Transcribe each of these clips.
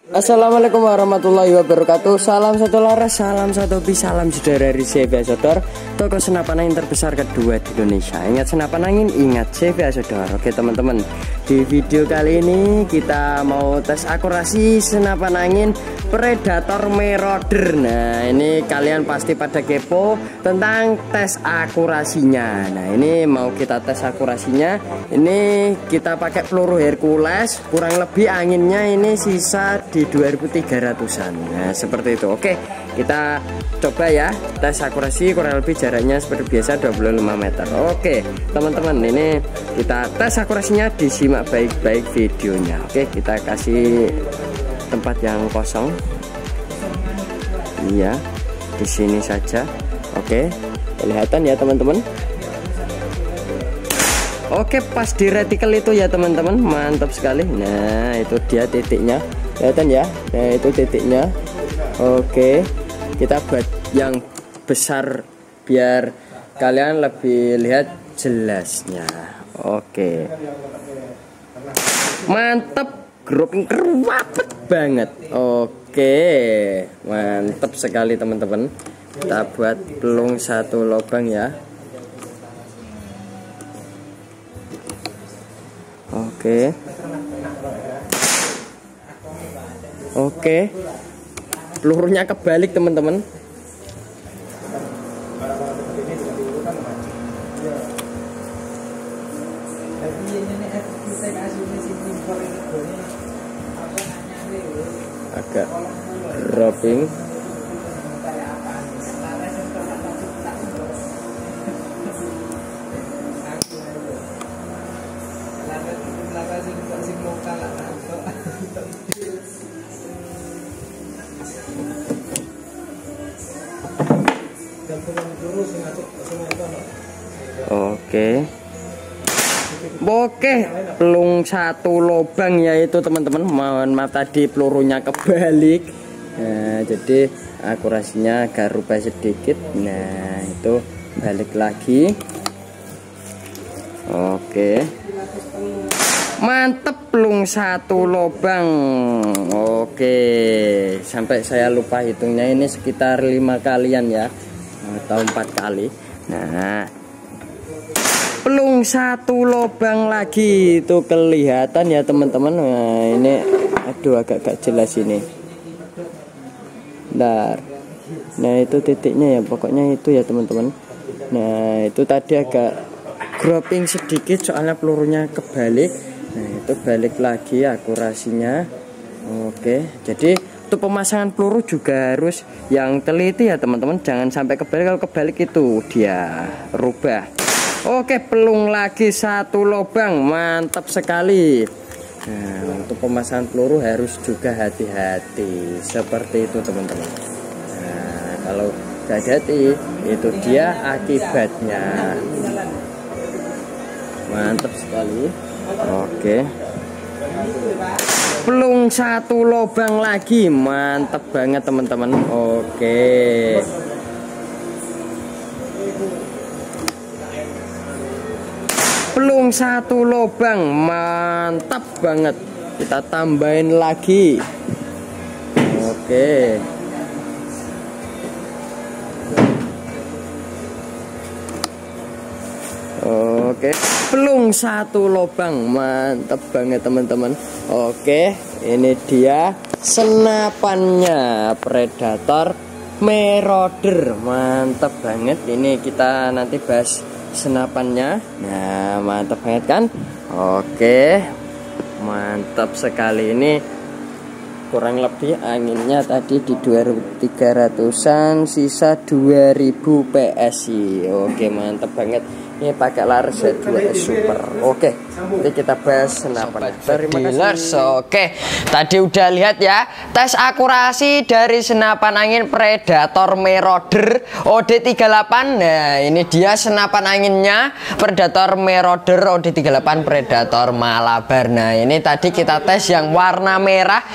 Assalamualaikum warahmatullahi wabarakatuh. Salam satu laras, salam satu hobi, salam saudara dari CV Sodor, toko senapan angin terbesar kedua di Indonesia. Ingat senapan angin, ingat CV Sodor. Oke teman-teman, di video kali ini kita mau tes akurasi senapan angin Predator Marauder. Nah ini kalian pasti pada kepo tentang tes akurasinya. Nah ini mau kita tes akurasinya. Ini kita pakai peluru Hercules, kurang lebih anginnya ini sisa di 2300-an. Nah seperti itu. Oke, kita coba ya tes akurasi, kurang lebih jaraknya seperti biasa 25 meter. Oke teman-teman, ini kita tes akurasinya, disimak baik-baik videonya. Oke, kita kasih tempat yang kosong. Iya, di sini saja. Oke, kelihatan ya teman-teman. Oke, pas di retikel itu ya teman-teman, mantap sekali. Nah itu dia titiknya, kelihatan ya. Nah itu titiknya. Oke, kita buat yang besar biar kalian lebih lihat jelasnya. Oke, mantap, grouping kerwapet banget. Oke, mantap sekali teman-teman. Kita buat pelung satu lubang ya. Oke. Oke. Pelurunya kebalik teman-teman. Agak dropping. Oke, pelung satu lubang yaitu teman-teman. Mohon maaf tadi pelurunya kebalik. Nah, jadi akurasinya agak rubah sedikit. Nah, itu balik lagi. Oke. Mantep, pelung satu lubang. Oke, sampai saya lupa hitungnya, ini sekitar 5 kalian ya, atau 4 kali. Nah, pelung satu lubang lagi, itu kelihatan ya teman-teman. Nah ini, aduh agak jelas ini. Bentar. Nah itu titiknya ya, pokoknya itu ya teman-teman. Nah itu tadi agak grouping sedikit soalnya pelurunya kebalik. Nah itu balik lagi akurasinya. Oke, jadi untuk pemasangan peluru juga harus yang teliti ya teman-teman, jangan sampai kebalik. Kalau kebalik itu dia rubah. Oke, pelung lagi satu lubang, mantap sekali. Nah untuk pemasangan peluru harus juga hati-hati seperti itu teman-teman. Nah kalau gak hati-hati itu dia akibatnya. Mantap sekali. Oke, pelung satu lubang lagi, mantap banget teman-teman. Oke, pelung satu lubang, mantap banget. Kita tambahin lagi. Oke, oke, pelung satu lubang, mantap banget teman-teman. Oke, ini dia senapannya Predator Marauder, mantap banget. Ini kita nanti bahas senapannya. Nah mantap banget kan. Oke, mantap sekali. Ini kurang lebih anginnya tadi di 2300-an, sisa 2000 PSI. Oke, mantap banget. Ini pakai Laras Z2S Super. Oke, nanti kita bahas senapan. Terima kasih. Oke, tadi udah lihat ya tes akurasi dari senapan angin Predator Marauder OD38. Nah ini dia senapan anginnya Predator Marauder OD38 Predator Malabar. Nah ini tadi kita tes yang warna merah. Nah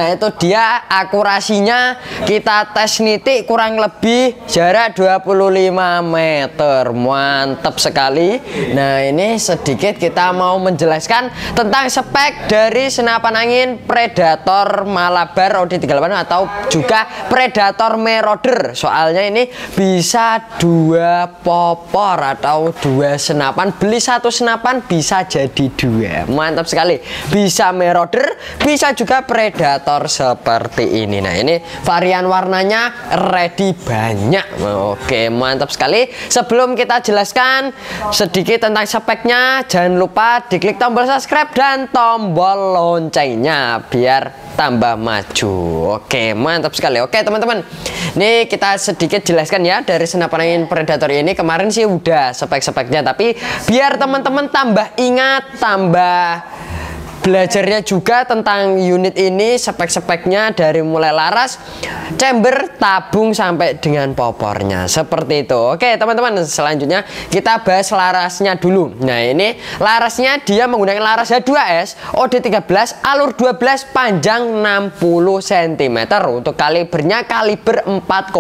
Nah itu dia akurasinya, kita tes nitik kurang lebih jarak 25 meter. Mantap sekali. Nah ini sedikit kita mau menjelaskan tentang spek dari senapan angin Predator Malabar OD38 atau juga Predator Marauder. Soalnya ini bisa 2 popor atau 2 senapan, beli 1 senapan bisa jadi 2. Mantap sekali, bisa Marauder, bisa juga Predator seperti ini. Nah ini varian warnanya ready banyak. Oke, mantap sekali. Sebelum kita jelaskan sedikit tentang speknya, jangan lupa diklik tombol subscribe dan tombol loncengnya biar tambah maju. Oke, mantap sekali. Oke teman-teman, ini kita sedikit jelaskan ya dari senapan angin Predator ini. Kemarin sih udah spek-speknya, tapi biar teman-teman tambah ingat, tambah belajarnya juga tentang unit ini, spek-speknya dari mulai laras, chamber, tabung sampai dengan popornya seperti itu. Oke teman-teman, selanjutnya kita bahas larasnya dulu. Nah ini larasnya dia menggunakan laras H2S OD13 alur 12 panjang 60 cm. Untuk kalibernya kaliber 4,5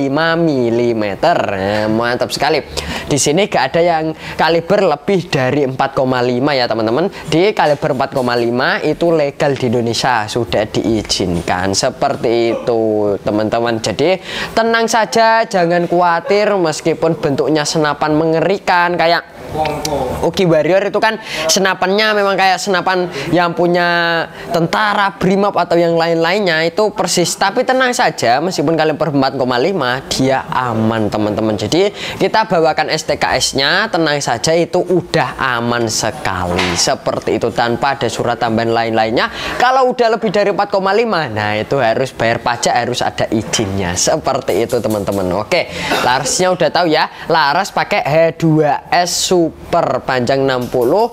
mm. Nah, mantap sekali. Di sini gak ada yang kaliber lebih dari 4,5 ya teman-teman. Di kaliber 4,5 itu legal di Indonesia, sudah diizinkan seperti itu teman-teman. Jadi tenang saja, jangan khawatir meskipun bentuknya senapan mengerikan kayak Oki Warrior itu kan senapannya memang kayak senapan yang punya tentara, Brimob atau yang lain-lainnya itu persis. Tapi tenang saja, meskipun kaliber 4,5 dia aman teman-teman. Jadi kita bawakan STKS-nya, tenang saja itu udah aman sekali seperti itu, tanpa ada surat tambahan lain-lainnya. Kalau udah lebih dari 4,5, nah itu harus bayar pajak, harus ada izinnya seperti itu teman-teman. Oke, larasnya udah tahu ya, laras pakai H2S Super panjang 60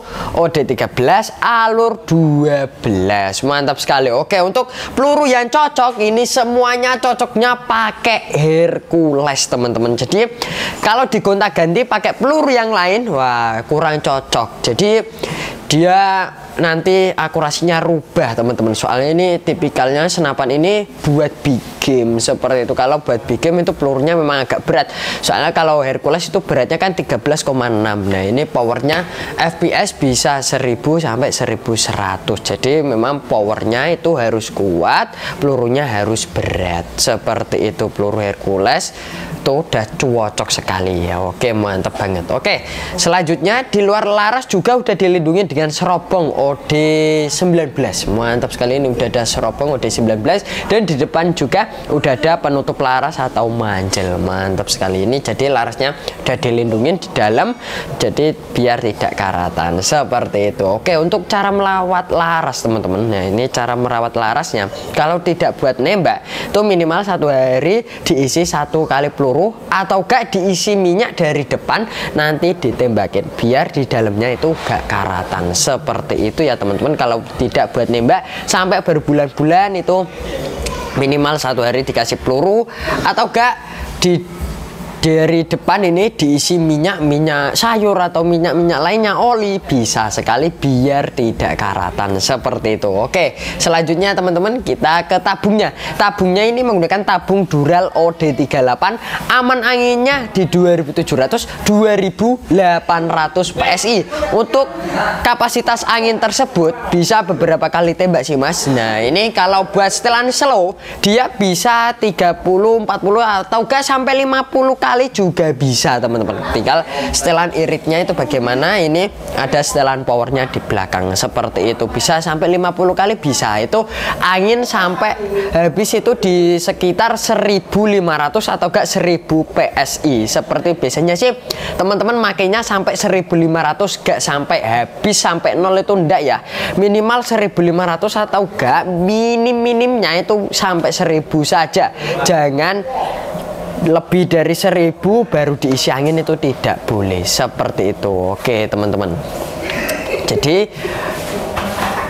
OD13 alur 12. Mantap sekali. Oke, untuk peluru yang cocok ini semuanya cocoknya pakai Hercules teman-teman. Jadi kalau digonta-ganti pakai peluru yang lain, wah kurang cocok. Jadi dia nanti akurasinya rubah teman-teman. Soalnya ini tipikalnya senapan ini buat big game seperti itu. Kalau buat big game itu pelurunya memang agak berat. Soalnya kalau Hercules itu beratnya kan 13,6. Nah ini powernya FPS bisa 1000 sampai 1100. Jadi memang powernya itu harus kuat, pelurunya harus berat seperti itu. Peluru Hercules itu udah cocok sekali ya. Oke, mantap banget. Oke, selanjutnya di luar laras juga udah dilindungi dengan serobong OD19. Mantap sekali, ini udah ada serobong OD19 dan di depan juga udah ada penutup laras atau manjel. Mantap sekali, ini jadi larasnya udah dilindungi di dalam, jadi biar tidak karatan seperti itu. Oke, untuk cara melawat laras teman-teman. Nah ini cara merawat larasnya, kalau tidak buat nembak itu minimal 1 hari diisi 1 kali peluru atau gak diisi minyak dari depan, nanti ditembakin biar di dalamnya itu gak karatan seperti itu ya teman-teman. Kalau tidak buat nembak sampai berbulan-bulan itu minimal 1 hari dikasih peluru atau gak dari depan ini diisi minyak sayur atau minyak lainnya, oli, bisa sekali biar tidak karatan seperti itu. Oke, selanjutnya teman-teman kita ke tabungnya. Tabungnya ini menggunakan tabung Dural OD38, aman anginnya di 2700 2800 PSI. Untuk kapasitas angin tersebut bisa beberapa kali tembak sih mas. Nah ini kalau buat setelan slow dia bisa 30 40 atau gak sampai 50 kali juga bisa teman-teman. Tinggal setelan iritnya itu bagaimana. Ini ada setelan powernya di belakang seperti itu, bisa sampai 50 kali bisa. Itu angin sampai habis itu di sekitar 1500 atau gak 1000 PSI seperti biasanya sih teman-teman makainya sampai 1500, gak sampai habis sampai 0 itu enggak ya, minimal 1500 atau gak minimnya itu sampai 1000 saja. Jangan lebih dari 1000 baru diisi angin, itu tidak boleh seperti itu. Oke teman-teman, jadi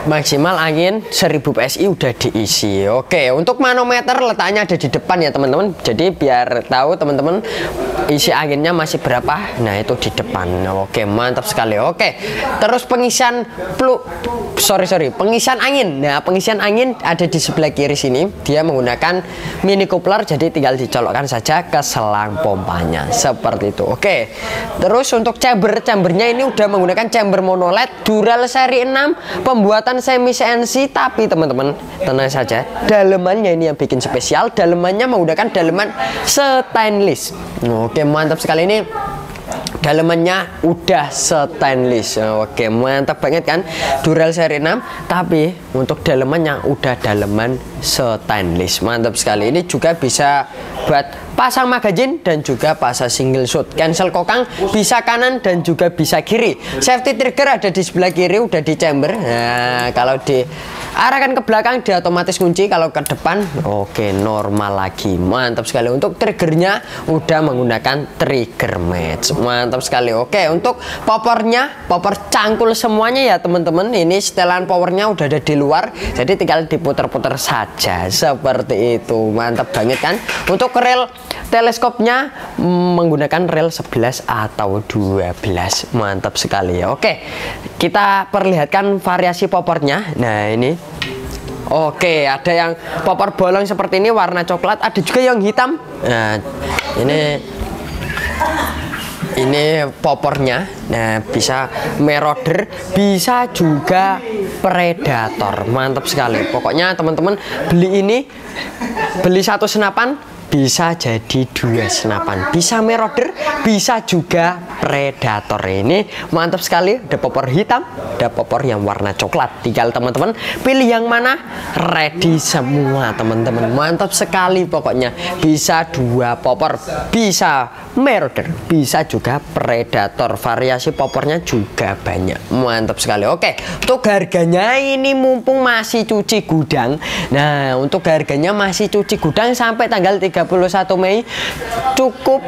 maksimal angin 1000 PSI udah diisi. Oke, untuk manometer letaknya ada di depan ya teman-teman. Jadi biar tahu teman-teman isi anginnya masih berapa. Nah, itu di depan. Oke, mantap sekali. Oke. Terus pengisian pengisian angin. Nah, pengisian angin ada di sebelah kiri sini. Dia menggunakan mini coupler, jadi tinggal dicolokkan saja ke selang pompanya. Seperti itu. Oke. Terus untuk chambernya ini udah menggunakan chamber mono LED Dural seri 6, pembuatan semi CNC, tapi teman-teman tenang saja, dalemannya ini yang bikin spesial. Dalemannya menggunakan daleman stainless. Oke, mantap sekali ini. Dalemannya udah stainless. Oke, mantap banget kan, Dural seri 6, tapi untuk dalemannya udah daleman stainless. Mantap sekali. Ini juga bisa buat pasang magazin dan juga pasang single shot. Cancel kokang bisa kanan dan juga bisa kiri. Safety trigger ada di sebelah kiri, udah di chamber. Nah, kalau diarahkan ke belakang dia otomatis kunci, kalau ke depan oke, normal lagi. Mantap sekali. Untuk triggernya udah menggunakan trigger match. Mantap sekali. Oke, untuk powernya, power cangkul semuanya ya teman-teman. Ini setelan powernya udah ada di luar, jadi tinggal diputar-putar saja seperti itu. Mantap banget kan. Untuk rel teleskopnya menggunakan rel 11 atau 12. Mantap sekali ya. Oke, kita perlihatkan variasi powernya. Nah, ini oke, ada yang popor bolong seperti ini warna coklat, ada juga yang hitam. Nah, ini popornya. Nah, bisa Marauder, bisa juga Predator. Mantap sekali. Pokoknya teman-teman beli satu senapan bisa jadi 2 senapan, bisa Marauder, bisa juga Predator. Ini mantap sekali. Ada popor hitam, ada popor yang warna coklat. Tinggal teman-teman pilih yang mana, ready semua teman-teman. Mantap sekali pokoknya. Bisa 2 popor, bisa Marauder, bisa juga Predator. Variasi popornya juga banyak. Mantap sekali. Oke, untuk harganya ini mumpung masih cuci gudang. Nah, untuk harganya masih cuci gudang sampai tanggal 31 Mei cukup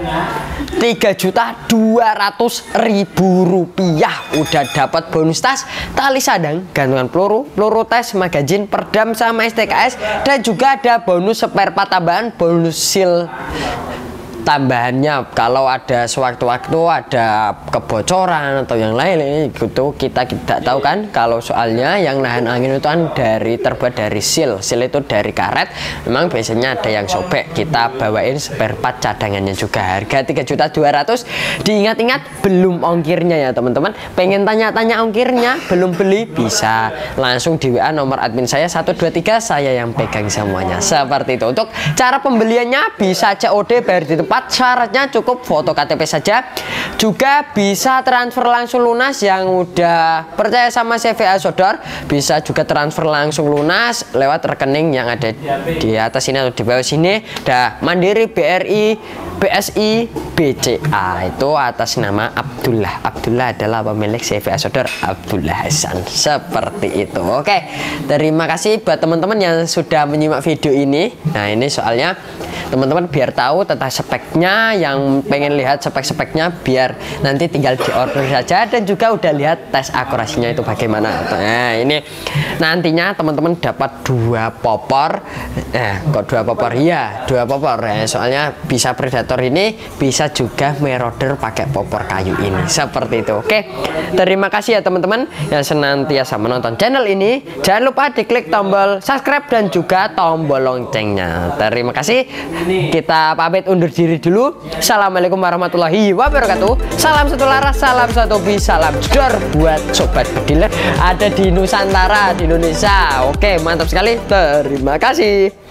Rp3.200.000. Udah dapat bonus tas, tali sadang, gantungan peluru tes, magazin, perdam sama STKS, dan juga ada bonus spare part tambahan, bonus seal tambahannya kalau ada sewaktu-waktu ada kebocoran atau yang lain gitu. Kita tidak tahu kan, kalau soalnya yang nahan angin itu kan terbuat dari seal itu dari karet. Memang biasanya ada yang sobek, kita bawain spare part cadangannya juga. Harga Rp3.200.000. Diingat-ingat belum ongkirnya ya teman-teman. Pengen tanya-tanya ongkirnya, belum beli, bisa langsung di WA nomor admin saya 123, saya yang pegang semuanya. Seperti itu. Untuk cara pembeliannya bisa COD, bayar di tempat. Syaratnya cukup foto KTP saja. Juga bisa transfer langsung lunas. Yang udah percaya sama CVA Sodor bisa juga transfer langsung lunas lewat rekening yang ada di atas ini atau di bawah sini. Ada Mandiri, BRI, BSI, BCA. Itu atas nama Abdullah. Abdullah adalah pemilik CVA Sodor Abdullah Hasan. Seperti itu. Oke, terima kasih buat teman-teman yang sudah menyimak video ini. Nah, ini soalnya teman-teman biar tahu tentang speknya, yang pengen lihat spek-speknya biar nanti tinggal diorder saja, dan juga udah lihat tes akurasinya itu bagaimana. Nah, ini nantinya teman-teman dapat 2 popor. Kok 2 popor? Iya, 2 popor. Soalnya bisa Predator ini, bisa juga Marauder pakai popor kayu ini. Seperti itu. Oke, terima kasih ya teman-teman yang senantiasa menonton channel ini. Jangan lupa diklik tombol subscribe dan juga tombol loncengnya. Terima kasih. Kita pamit undur diri dulu. Assalamualaikum warahmatullahi wabarakatuh. Salam satu laras, salam satu hobi, salam jedor buat sobat bediler ada di Nusantara, di Indonesia. Oke, mantap sekali. Terima kasih.